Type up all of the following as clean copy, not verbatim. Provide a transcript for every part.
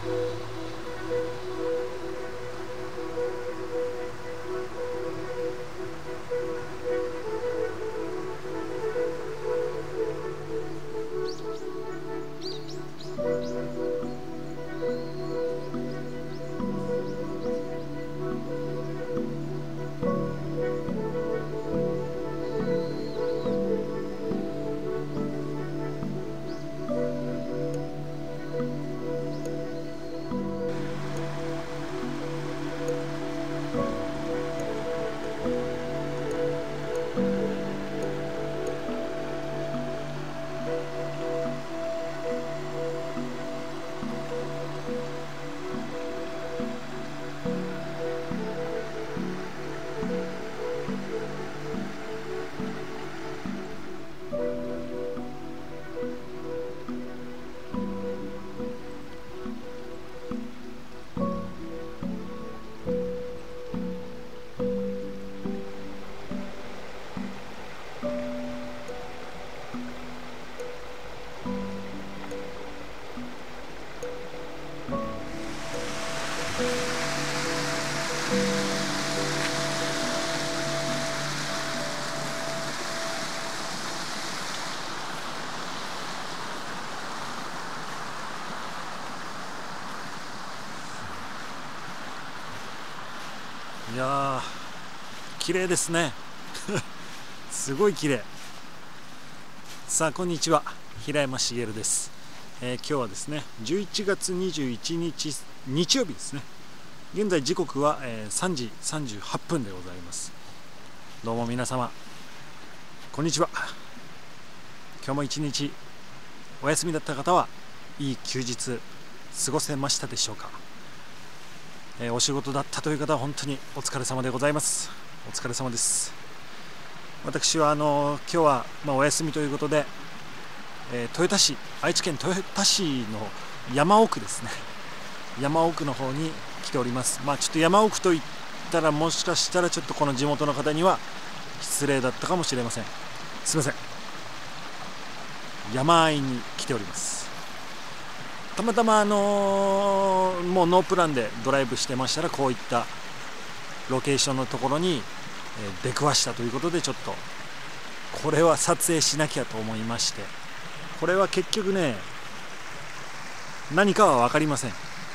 いやー、綺麗ですねすごい綺麗。さあこんにちは、平山茂です。今日はですね11月21日日曜日ですね。現在時刻は、3時38分でございます。どうも皆様こんにちは。今日も一日お休みだった方はいい休日過ごせましたでしょうか。お仕事だったという方は本当にお疲れ様でございます。お疲れ様です。私は今日はお休みということで、豊田市、愛知県豊田市の山奥ですね、山奥の方に来ております。ちょっと山奥といったらもしかしたらちょっとこの地元の方には失礼だったかもしれません。すいません。山あいに来ております。たまたまもうノープランでドライブしてましたら、こういったロケーションのところに出くわしたということで、ちょっとこれは撮影しなきゃと思いまして、これは結局ね何かは分かりません。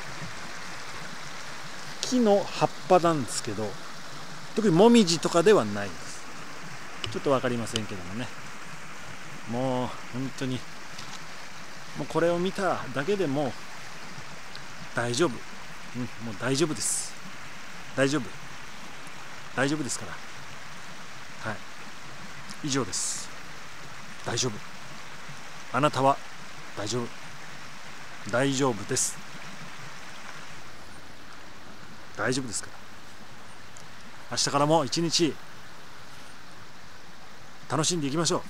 木の葉っぱなんですけど、特にもみじとかではないです。ちょっと分かりませんけどもね、もう本当にもうこれを見ただけでもう大丈夫、もう大丈夫です。大丈夫ですから。はい、以上です。大丈夫、あなたは大丈夫です。大丈夫ですから。明日からも一日楽しんでいきましょう。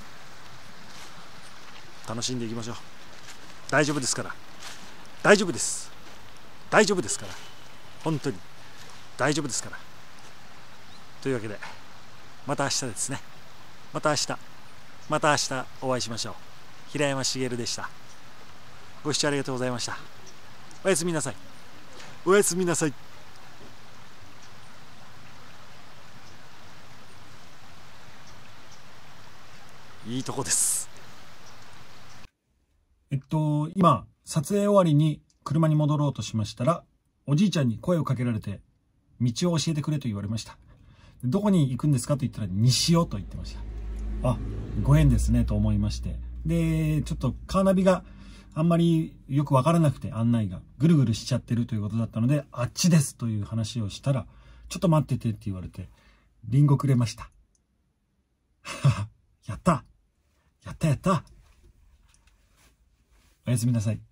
大丈夫ですから。大丈夫ですから。本当に大丈夫ですから。というわけでまた明日ですね。また明日お会いしましょう。平山茂でした。ご視聴ありがとうございました。おやすみなさい。いいとこです。今撮影終わりに車に戻ろうとしましたら、おじいちゃんに声をかけられて道を教えてくれと言われました。どこに行くんですかと言ったら西尾と言ってました。あ、ご縁ですねと思いまして、でちょっとカーナビがあんまりよくわからなくて、案内がぐるぐるしちゃってるということだったので、あっちですという話をしたら、ちょっと待っててって言われてリンゴくれました。やった。おやすみなさい。